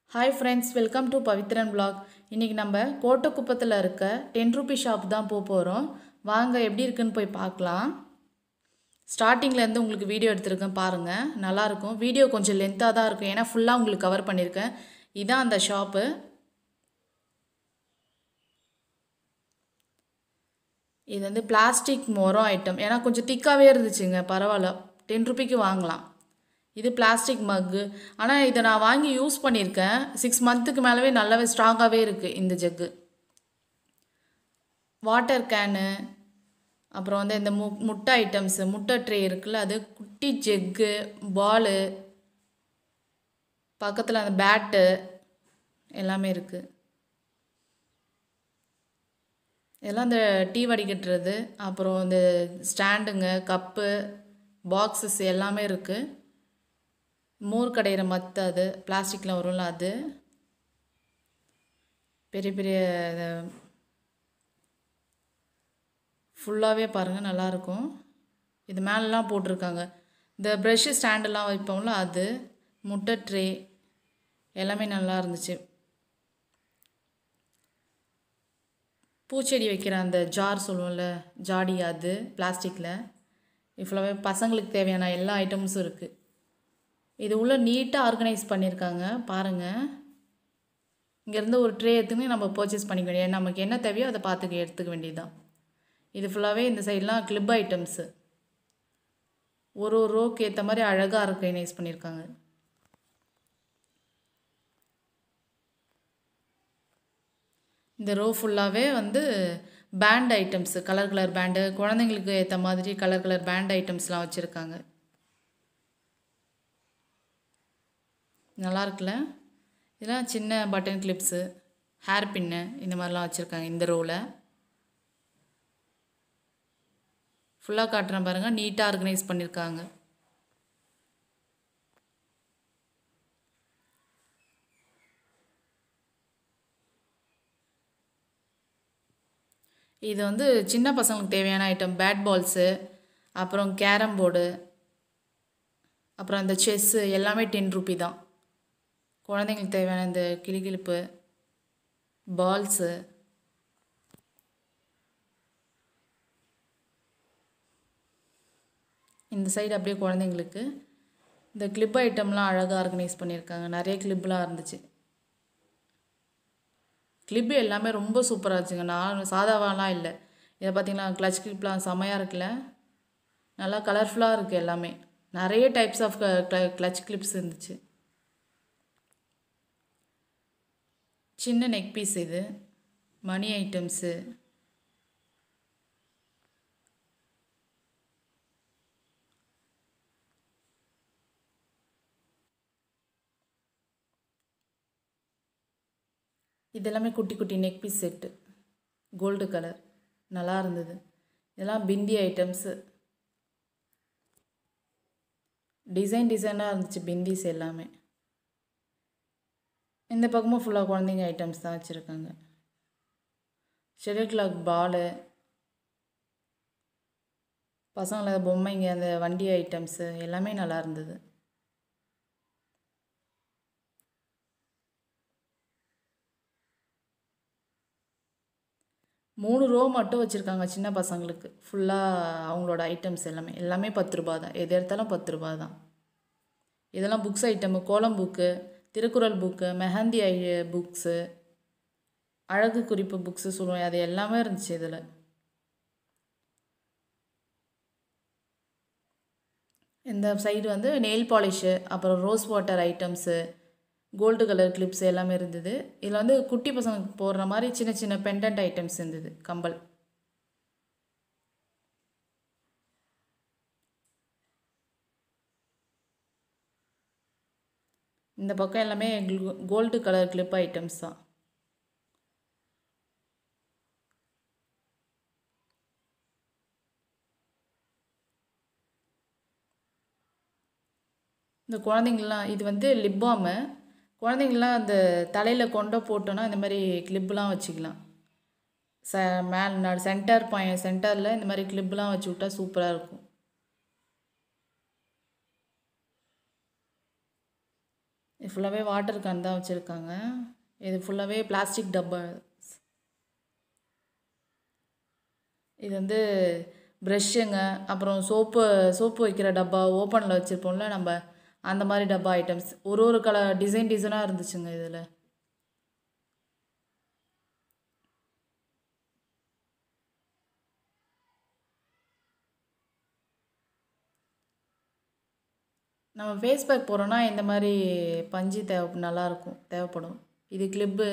Hi friends, welcome to Pavitran vlog. இன்னைக்கு நம்ம கோட்டக்குப்பத்தில் இருக்க 10 ரூபி ஷாப் தான் போறோம். வாங்க எப்படி இருக்குன்னு போய் பார்க்கலாம். ஸ்டார்டிங்ல இருந்து உங்களுக்கு வீடியோ எடுத்துருக்கேன் பாருங்க. நல்லா இருக்கும். வீடியோ கொஞ்சம் லென்த்தா தான் இருக்கும். ஏனா ஃபுல்லா உங்களுக்கு கவர் பண்ணிருக்கேன். இதான் அந்த ஷாப். இது வந்து பிளாஸ்டிக் மொரம் ஐட்டம். ஏனா கொஞ்சம் திக்காவே இருந்துச்சுங்க. பரவாயில்லை. 10 ரூபிக்கு வாங்கலாம். இது பிளாஸ்டிக் மக்கு. ஆனால் இதை நான் வாங்கி யூஸ் பண்ணியிருக்கேன். 6 மந்த்துக்கு மேலவே நல்லாவே ஸ்ட்ராங்காகவே இருக்குது இந்த ஜக்கு. வாட்டர் கேனு, அப்புறம் வந்து இந்த முட்டை ஐட்டம்ஸு, முட்டை ட்ரே இருக்குல்ல, அது குட்டி ஜக்கு, பாலு, பக்கத்தில் அந்த பேட்டு எல்லாமே இருக்குது. எல்லாம் இந்த டீ வடிகட்டுறது, அப்புறம் இந்த ஸ்டாண்டுங்க, கப்பு, பாக்ஸஸ் எல்லாமே இருக்குது. மோர் கடையிற மத்து, அது பிளாஸ்டிக்கில் வரும்ல, அது பெரிய பெரிய ஃபுல்லாகவே பாருங்கள் நல்லாயிருக்கும். இது மேலெலாம் போட்டிருக்காங்க. இந்த ப்ரெஷ்ஷு ஸ்டாண்டெல்லாம் வைப்போம்ல, அது முட்டை ட்ரே எல்லாமே நல்லா இருந்துச்சு. பூச்செடி வைக்கிற அந்த ஜார் சொல்லுவோம்ல, ஜாடி, அது பிளாஸ்டிக்கில். இவ்வளோவே பசங்களுக்கு தேவையான எல்லா ஐட்டம்ஸும் இருக்குது. இது உள்ள நீட்டாக ஆர்கனைஸ் பண்ணியிருக்காங்க பாருங்கள். இங்கேருந்து ஒரு ட்ரே எடுத்துன்னு நம்ம பர்ச்சேஸ் பண்ணிக்க வேண்டியது. நமக்கு என்ன தேவையோ அதை பார்த்து எடுத்துக்க வேண்டியதுதான். இது ஃபுல்லாகவே இந்த சைட்லாம் கிளிப் ஐட்டம்ஸு. ஒரு ரோக்கு ஏற்ற மாதிரி அழகாக ஆர்கனைஸ் பண்ணியிருக்காங்க. இந்த ரோ ஃபுல்லாகவே வந்து band items, colour colour band, குழந்தைங்களுக்கு ஏற்ற மாதிரி கலர் கலர் பேண்ட் ஐட்டம்ஸ்லாம் வச்சுருக்காங்க. நல்லா இருக்குல்ல. இதெல்லாம் சின்ன பட்டன் கிளிப்ஸு, ஹேர் பின்னு, இந்த மாதிரிலாம் வச்சுருக்காங்க இந்த ரோவில். ஃபுல்லாக காட்டுறேன் பாருங்கள். நீட்டாக ஆர்கனைஸ் பண்ணியிருக்காங்க. இது வந்து சின்ன பசங்களுக்கு தேவையான ஐட்டம். பேட் பால்ஸு, அப்புறம் கேரம் போர்டு, அப்புறம் இந்த செஸ்ஸு எல்லாமே 10 ரூபி தான். குழந்தைங்களுக்கு தேவையான இந்த கிளிகிளிப்பு, பால்ஸு, இந்த சைடு அப்படியே குழந்தைங்களுக்கு இந்த கிளிப் ஐட்டம்லாம் அழகாக ஆர்கனைஸ் பண்ணியிருக்காங்க. நிறைய கிளிப்லாம் இருந்துச்சு. கிளிப்பு எல்லாமே ரொம்ப சூப்பராக இருந்துச்சுங்க. நான் சாதாவாலாம் இல்லை. இதை பார்த்தீங்கன்னா கிளச் கிளிப்லாம் செமையாக இருக்குல்ல. நல்லா கலர்ஃபுல்லாக இருக்குது எல்லாமே. நிறைய டைப்ஸ் ஆஃப் கிளச் கிளிப்ஸ் இருந்துச்சு. சின்ன நெக் பீஸ், இது மணி ஐட்டம்ஸு, இதெல்லாமே குட்டி குட்டி neck piece set, gold colour, நல்லா இருந்தது. இதெல்லாம் பிந்தி ஐட்டம்ஸு, டிசைனாக இருந்துச்சு பிந்திஸ் எல்லாமே. இந்த பக்கமும் ஃபுல்லாக குழந்தைங்க ஐட்டம்ஸ் தான் வச்சுருக்காங்க. ஷெட்டில் கிளாக் பாலு, பசங்கள பொம்மைங்க, அந்த வண்டி ஐட்டம்ஸு எல்லாமே நல்லா இருந்தது. மூணு ரோ மட்டும் வச்சுருக்காங்க சின்ன பசங்களுக்கு. ஃபுல்லாக அவங்களோட ஐட்டம்ஸ் எல்லாமே 10 ரூபா தான். எது எடுத்தாலும் 10 ரூபா தான். இதெல்லாம் புக்ஸ் ஐட்டமு, கோலம் book, Thirukkural book, mehndi books, அழகு குறிப்பு புக்ஸு சொல்லுவோம், அது எல்லாமே இருந்துச்சு இதில். இந்த சைடு வந்து நெயில் பாலிஷு, அப்புறம் rose water items, gold colour clips எல்லாமே இருந்தது. இதில் வந்து குட்டி பசங்களுக்கு போடுற மாதிரி சின்ன சின்ன பெண்டன்ட் ஐட்டம்ஸ் இருந்தது, கம்பல். இந்த பக்கம் எல்லாமே கோல்டு கலர் கிளிப் ஐட்டம்ஸ் தான். இந்த குழந்தைங்களாம் இது வந்து லிப் பாமு. குழந்தைங்களாம் அந்த தலையில் கொண்டை போட்டோன்னா இந்த மாதிரி கிளிப்லாம் வச்சுக்கலாம். சென்டரில் இந்த மாதிரி கிளிப்லாம் வச்சு விட்டா சூப்பராக இருக்கும். இது ஃபுல்லாகவே வாட்டர் கேன் தான் வச்சுருக்காங்க. இது ஃபுல்லாகவே பிளாஸ்டிக் டப்பா. இது வந்து ப்ரெஷ்ஷுங்க, அப்புறம் சோப்பு வைக்கிற டப்பா ஓப்பனில் வச்சுருப்போம்ல நம்ம, அந்த மாதிரி டப்பா ஐட்டம்ஸ். ஒரு கலர் டிசைனாக இருந்துச்சுங்க இதில். நம்ம ஃபேஸ் பேக் போடுறோன்னா இந்த மாதிரி பஞ்சு நல்லாயிருக்கும், தேவைப்படும். இது கிளிப்பு.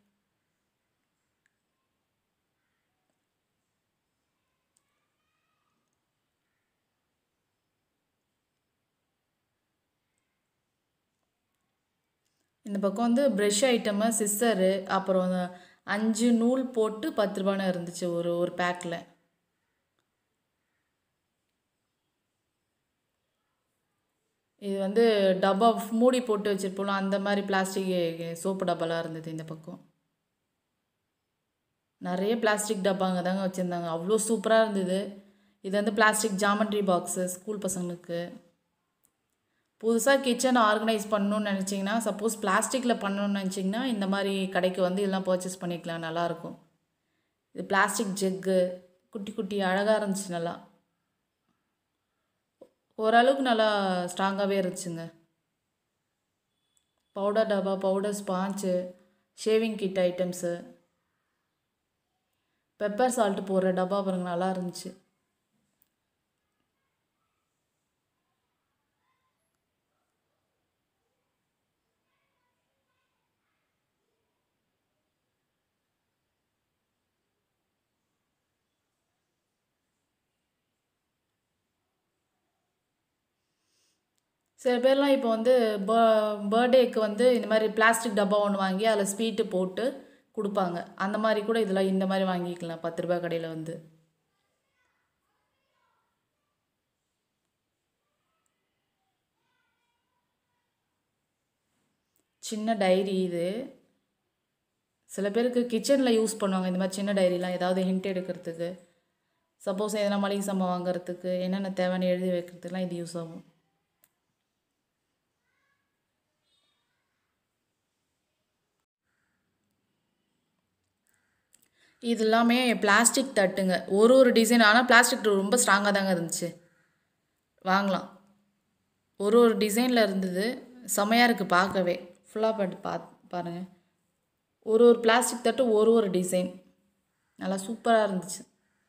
இந்த பக்கம் வந்து ப்ரெஷ் ஐட்டமு, சிஸ்ஸரு, அப்புறம் 5 நூல் போட்டு 10 ரூபான்னு இருந்துச்சு ஒரு பேக்கில். இது வந்து டப்பா மூடி போட்டு வச்சுருப்போம், அந்த மாதிரி பிளாஸ்டிக் சோப்பு டப்பாலாம் இருந்தது இந்த பக்கம். நிறைய பிளாஸ்டிக் டப்பாங்க தாங்க வச்சுருந்தாங்க, அவ்வளோ சூப்பராக இருந்தது. இது வந்து பிளாஸ்டிக் ஜாமெண்ட்ரி பாக்ஸு, ஸ்கூல் பசங்களுக்கு. புதுசாக கிச்சன் ஆர்கனைஸ் பண்ணணுன்னு நினச்சிங்கன்னா, சப்போஸ் பிளாஸ்டிக்கில் பண்ணணுன்னு நினச்சிங்கன்னா இந்த மாதிரி கடைக்கு வந்து இதெல்லாம் பர்ச்சேஸ் பண்ணிக்கலாம், நல்லாயிருக்கும். இது பிளாஸ்டிக் ஜக்கு, குட்டி குட்டி அழகாக இருந்துச்சு, நல்லா ஓரளவுக்கு நல்லா ஸ்ட்ராங்காகவே இருந்துச்சுங்க. பவுடர் டப்பா, powder sponge, shaving kit items, pepper salt போடுற டப்பா பாருங்க, நல்லா இருந்துச்சு. சில பேர்லாம் இப்போ வந்து பர்த்டேக்கு வந்து இந்த மாதிரி பிளாஸ்டிக் டப்பா ஒன்று வாங்கி அதில் ஸ்வீட்டு போட்டு கொடுப்பாங்க. அந்த மாதிரி கூட இதில் இந்த மாதிரி வாங்கிக்கலாம் 10 ரூபாய் கடையில் வந்து. சின்ன டைரி இது. சில பேருக்கு கிச்சனில் யூஸ் பண்ணுவாங்க இந்த மாதிரி சின்ன டைரிலாம், ஏதாவது ஹிண்ட் எடுக்கிறதுக்கு, சப்போஸ் எதனா மளிகை சாமான் வாங்குறதுக்கு, என்னென்ன தேவைன்னு எழுதி வைக்கிறதுக்குலாம் இது யூஸ் ஆகும். இது எல்லாமே பிளாஸ்டிக் தட்டுங்க, ஒரு டிசைன். ஆனால் பிளாஸ்டிக் ரொம்ப ஸ்ட்ராங்காக தாங்க இருந்துச்சு, வாங்கலாம். ஒரு டிசைனில் இருந்தது, செமையாக இருக்குது பார்க்கவே. ஃபுல்லாக பாருங்கள், ஒரு பிளாஸ்டிக் தட்டு ஒரு டிசைன், நல்லா சூப்பராக இருந்துச்சு.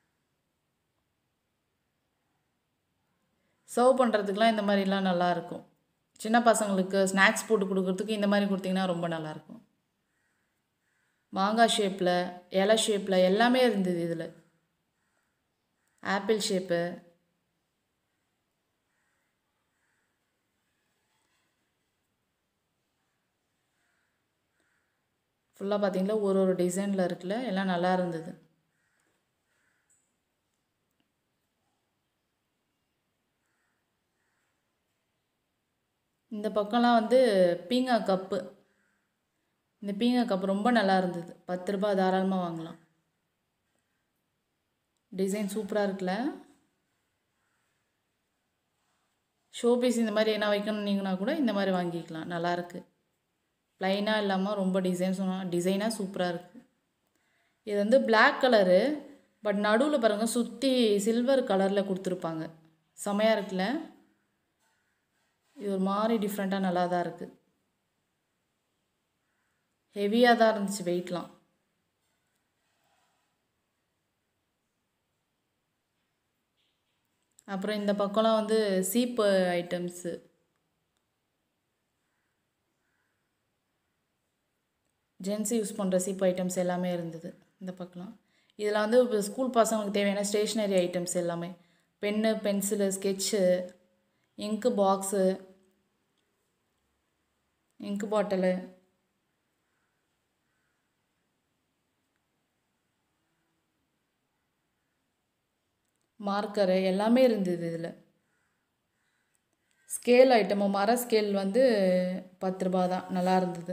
சர்வ் பண்ணுறதுக்குலாம் இந்த மாதிரிலாம் நல்லாயிருக்கும். சின்ன பசங்களுக்கு ஸ்நாக்ஸ் போட்டு கொடுக்குறதுக்கு இந்த மாதிரி கொடுத்திங்கன்னா ரொம்ப நல்லாயிருக்கும். மாங்காய் ஷேப்பில், இலை ஷேப்பில் எல்லாமே இருந்தது இதில். ஆப்பிள் ஷேப்பு, ஃபுல்லாக பார்த்தீங்களா ஒரு டிசைனில் இருக்குல்ல, எல்லாம் நல்லா இருந்தது. இந்த பக்கம்லாம் வந்து பீங்கா கப்பு. இந்த பீங்கா கப் ரொம்ப நல்லா இருந்தது, 10 ரூபாய் தாராளமாக வாங்கலாம். டிசைன் சூப்பராக இருக்குல்ல. ஷோபீஸ் இந்த மாதிரி என்ன வைக்கணுன்னீங்கன்னா கூட இந்த மாதிரி வாங்கிக்கலாம், நல்லாயிருக்கு. ப்ளைனாக இல்லாமல் ரொம்ப டிசைனாக சூப்பராக இருக்குது. இது வந்து பிளாக் கலரு, பட் நடுவில் பாருங்கள் சுற்றி சில்வர் கலரில் கொடுத்துருப்பாங்க, செமையாக இருக்குல்ல. இது ஒரு மாதிரி டிஃப்ரெண்ட்டாக நல்லா தான் இருக்குது. ஹெவியாக தான் இருந்துச்சு வெயிட்லாம். அப்புறம் இந்த பக்கம்லாம் வந்து சீப்பு ஐட்டம்ஸு, ஜென்ஸ் யூஸ் பண்ணுற சீப்பு ஐட்டம்ஸ் எல்லாமே இருந்தது இந்த பக்கம்லாம். இதில் வந்து இப்போ ஸ்கூல் பசங்களுக்கு தேவையான ஸ்டேஷ்னரி ஐட்டம்ஸ் எல்லாமே, pen, pencil, sketch, ink box, ink bottle, marker எல்லாமே இருந்தது இதில். ஸ்கேல் ஐட்டமு, மர ஸ்கேல் வந்து 10 ரூபாய் தான், நல்லா இருந்தது.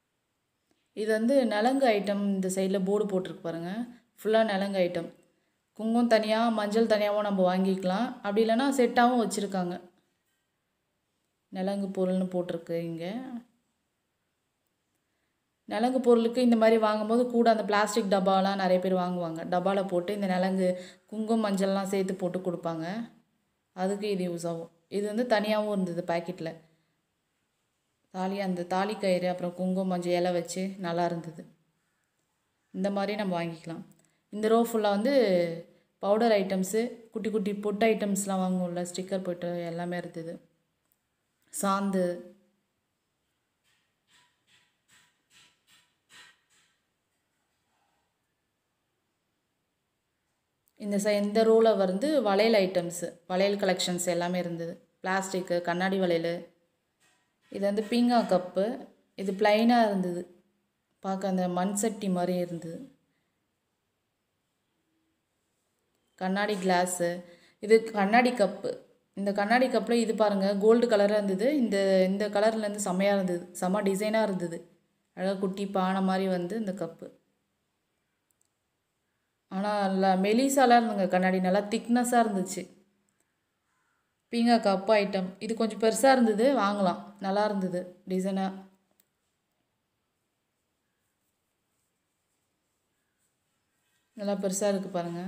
இது வந்து நலங்கு ஐட்டம். இந்த சைடில் போர்டு போட்டிருக்கு பாருங்கள், ஃபுல்லாக நலங்கு ஐட்டம். குங்குமம் தனியாக மஞ்சள் தனியாகவும் நம்ம வாங்கிக்கலாம். அப்படி இல்லைன்னா செட்டாகவும் வச்சுருக்காங்க. நலங்கு பொருள்னு போட்டிருக்கு இங்கே. நலங்கு பொருளுக்கு இந்த மாதிரி வாங்கும்போது கூட அந்த பிளாஸ்டிக் டப்பாலாம் நிறைய பேர் வாங்குவாங்க. டப்பாவில் போட்டு இந்த நலங்கு குங்குமம் மஞ்சள்லாம் சேர்த்து போட்டு கொடுப்பாங்க. அதுக்கு இது யூஸ் ஆகும். இது வந்து தனியாகவும் இருந்தது பேக்கெட்டில். அந்த தாலி கயிறு அப்புறம் குங்குமம் மஞ்சள் இலை வச்சு நல்லா இருந்தது. இந்த மாதிரி நம்ம வாங்கிக்கலாம். இந்த ரோ ஃபுல்லாக வந்து பவுடர் ஐட்டம்ஸு, குட்டி குட்டி பொட்டு ஐட்டம்ஸ்லாம் வாங்குவோம்ல, ஸ்டிக்கர் பொட்டு எல்லாமே இருந்தது. சாந்து, இந்த ரோவில் வந்து வளையல் ஐட்டம்ஸு, வளையல் கலெக்ஷன்ஸ் எல்லாமே இருந்தது. பிளாஸ்டிக்கு, கண்ணாடி வளையல். இது வந்து பீங்கா கப்பு. இது ப்ளைனாக இருந்தது, பார்க்க அந்த மண் சட்டி மாதிரி இருந்தது. கண்ணாடி கிளாஸு. இது கண்ணாடி கப்பு. இந்த கண்ணாடி கப்பில் இது பாருங்கள், கோல்டு கலராக இருந்தது. இந்த கலர்லேருந்து செம்மையாக இருந்தது, செம்ம டிசைனாக இருந்தது. அழகாக குட்டி பானை மாதிரி வந்து இந்த கப்பு. ஆனால் நல்லா மெலிசாலாம் இருந்துங்க கண்ணாடி, நல்லா திக்னஸாக இருந்துச்சு. பீங்கா கப்பு ஐட்டம். இது கொஞ்சம் பெருசாக இருந்தது, வாங்கலாம். நல்லா இருந்தது டிசைனாக. நல்லா பெருசாக இருக்குது பாருங்கள்.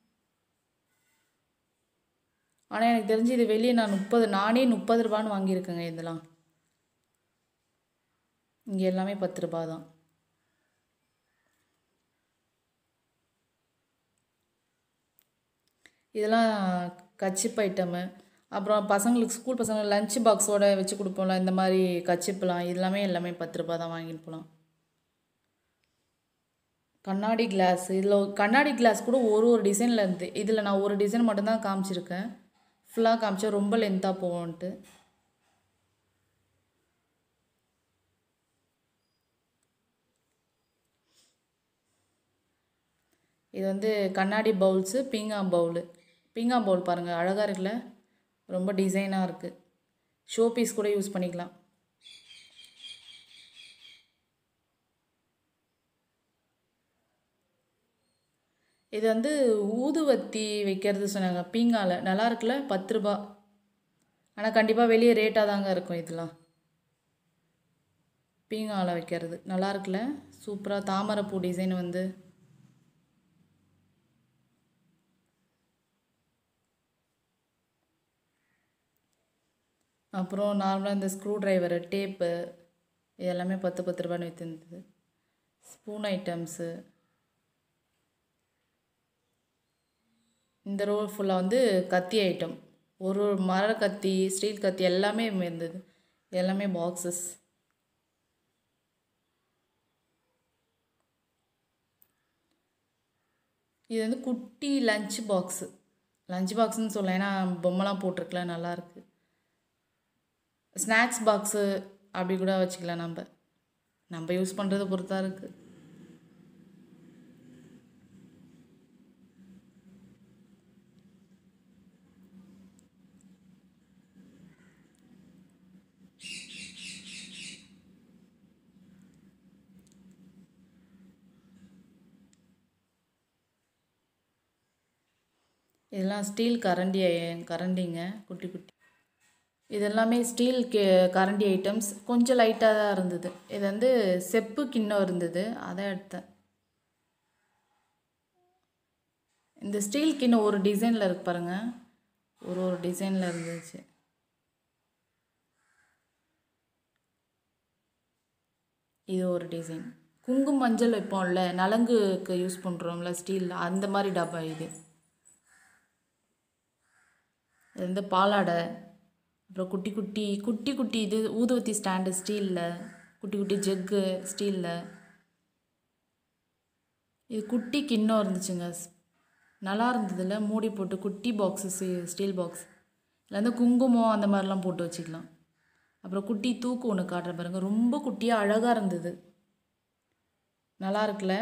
ஆனால் எனக்கு தெரிஞ்சு இது வெளியே நானே 30 ரூபான்னு வாங்கியிருக்கேங்க. இதெல்லாம் இங்கே எல்லாமே 10 ரூபா தான். இதெல்லாம் கச்சிப் ஐட்டமு. அப்புறம் பசங்களுக்கு ஸ்கூல் பசங்களுக்கு லஞ்ச் பாக்ஸோடு வச்சு கொடுப்போம்ல, இந்த மாதிரி கச்சிப்லாம் எல்லாமே 10 ரூபா தான் வாங்கிட்டு போகலாம். கண்ணாடி கிளாஸ். இதில் கண்ணாடி கிளாஸ் கூட ஒரு டிசைனில் இருந்து. இதில் நான் ஒரு டிசைன் மட்டும்தான் காமிச்சிருக்கேன். ஃபுல்லாக காமிச்சா ரொம்ப லென்த்தாக போவோன்ட்டு. இது வந்து கண்ணாடி பவுல்ஸு, பீங்கா பவுல் பாருங்கள், அழகாக இருக்குல்ல, ரொம்ப டிசைனாக இருக்குது. ஷோ பீஸ் கூட யூஸ் பண்ணிக்கலாம். இது வந்து ஊதுவத்தி வைக்கிறது சொன்னாங்க, பீங்காவில். நல்லா இருக்குல்ல, 10 ரூபா. ஆனால் கண்டிப்பாக வெளியே ரேட்டாக தாங்க இருக்கும் இதெல்லாம். பீங்காவில் வைக்கிறது நல்லா இருக்குல்ல, சூப்பராக தாமரைப்பூ டிசைன் வந்து. அப்புறம் நார்மலாக இந்த ஸ்க்ரூ ட்ரைவரு, டேப்பு, இது எல்லாமே 10 ரூபான்னு விற்றுருந்தது. Spoon items. இந்த ரோ ஃபுல்லாக வந்து கத்தி ஐட்டம். ஒரு மர கத்தி, ஸ்டீல் கத்தி எல்லாமே இருந்தது. எல்லாமே பாக்ஸஸ். இது வந்து குட்டி லஞ்ச் பாக்ஸ்ன்னு சொல்லலாம், ஏன்னா பொம்மைலாம் போட்டிருக்கலாம், நல்லாயிருக்கு. ஸ்நாக்ஸ் பாக்ஸு அப்படி கூட வச்சுக்கலாம். நம்ம யூஸ் பண்ணுறதை பொறுத்தா இருக்குது. இதெல்லாம் ஸ்டீல் கரண்டிங்க, குட்டி குட்டி. இதெல்லாமே ஸ்டீல் கரண்டி ஐட்டம்ஸ். கொஞ்சம் லைட்டாக தான் இருந்தது. இது வந்து செப்பு கிண்ணம் இருந்தது, அதை எடுத்தேன். இந்த ஸ்டீல் கிண்ணம் ஒரு டிசைனில் இருக்கு பாருங்கள், ஒரு டிசைனில் இருந்துச்சு. இது ஒரு டிசைன். குங்குமம் மஞ்சள் வைப்போம்ல, நலங்குக்கு யூஸ் பண்ணுறோம்ல ஸ்டீல், அந்த மாதிரி டப்பா இது. இது வந்து பாலாடை. அப்புறம் குட்டி குட்டி இது ஊதுவத்தி ஸ்டாண்டு ஸ்டீலில், குட்டி ஜக்கு ஸ்டீலில். இது குட்டி கிண்ணம் இருந்துச்சுங்க, நல்லா இருந்ததில்ல, மூடி போட்டு குட்டி பாக்ஸு, ஸ்டீல் பாக்ஸ். இதில் வந்து குங்குமம் அந்த மாதிரிலாம் போட்டு வச்சுக்கலாம். அப்புறம் குட்டி தூக்கு ஒன்று காட்டுற பாருங்க, ரொம்ப குட்டியாக அழகாக இருந்தது, நல்லா இருக்குல்ல.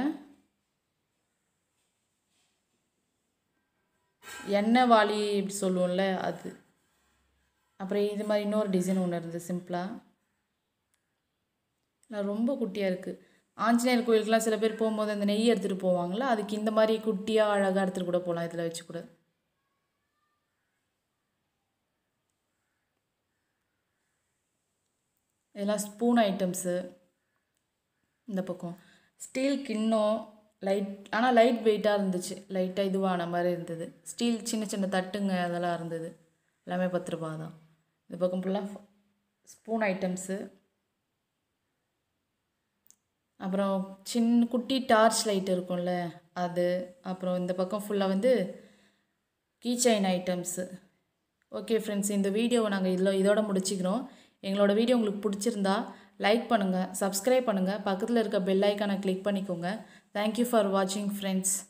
எண்ணெய் வாளி இப்படி சொல்லுவோம்ல அது. அப்புறம் இது மாதிரி இன்னொரு டிசைன் ஒன்று இருந்தது சிம்பிளாக, ரொம்ப குட்டியாக இருக்குது. ஆஞ்சநேயர் கோயிலுக்குலாம் சில பேர் போகும்போது அந்த நெய் எடுத்துகிட்டு போவாங்களா, அதுக்கு இந்த மாதிரி குட்டியாக அழகாக எடுத்துகிட்டு கூட போகலாம். இதில் வச்சு கூட. இதெல்லாம் ஸ்பூன் ஐட்டம்ஸு. இந்த பக்கம் ஸ்டீல் கிண்ணம் லைட், ஆனால் லைட் வெயிட்டாக இருந்துச்சு, லைட்டாக இதுவான மாதிரி இருந்தது. ஸ்டீல் சின்ன சின்ன தட்டுங்க அதெல்லாம் இருந்தது, எல்லாமே 10 ரூபா தான். இந்த பக்கம் ஃபுல்லாக ஸ்பூன் ஐட்டம்ஸு. அப்புறம் சின்ன குட்டி டார்ச் லைட் இருக்கும்ல அது. அப்புறம் இந்த பக்கம் ஃபுல்லாக வந்து key chain items. Okay friends, இந்த வீடியோவை நாங்கள் இதோட முடிச்சுக்கிறோம். எங்களோட வீடியோ உங்களுக்கு பிடிச்சிருந்தா லைக் பண்ணுங்கள், சப்ஸ்கிரைப் பண்ணுங்கள், பக்கத்தில் இருக்க பெல் ஐக்கானை கிளிக் பண்ணிக்கோங்க. தேங்க்யூ ஃபார் வாட்சிங் ஃப்ரெண்ட்ஸ்.